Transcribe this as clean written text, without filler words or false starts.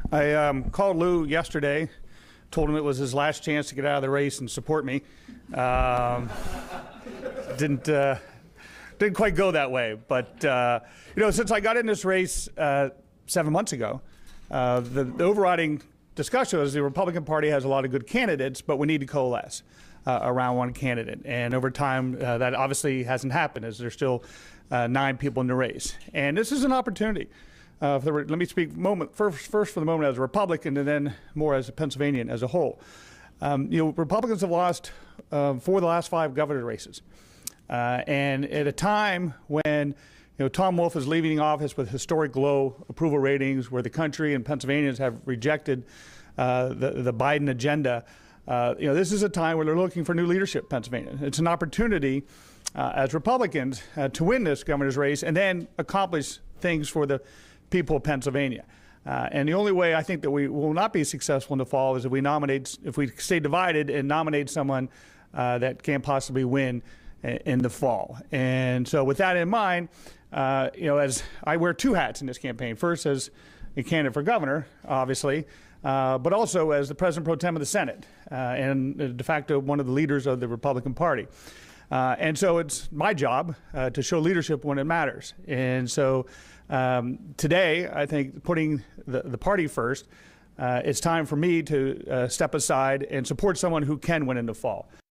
I called Lou yesterday, told him it was his last chance to get out of the race and support me. Didn't quite go that way, but since I got in this race 7 months ago, the overriding discussion was the Republican Party has a lot of good candidates, but we need to coalesce around one candidate. And over time, that obviously hasn't happened, as there's still 9 people in the race. And this is an opportunity. Let me speak first for the moment as a Republican, and then more as a Pennsylvanian as a whole. Republicans have lost 4 of the last 5 governor races, and at a time when Tom Wolf is leaving office with historic low approval ratings, where the country and Pennsylvanians have rejected the Biden agenda. This is a time where they're looking for new leadership in Pennsylvania. It's an opportunity as Republicans to win this governor's race and then accomplish things for the people of Pennsylvania. And the only way I think that we will not be successful in the fall is if we stay divided and nominate someone that can't possibly win in the fall. And so with that in mind, as I wear 2 hats in this campaign, first as a candidate for governor, obviously, but also as the President Pro Tem of the Senate and de facto one of the leaders of the Republican Party. And so it's my job to show leadership when it matters. And so today, I think putting the party first, it's time for me to step aside and support someone who can win in the fall.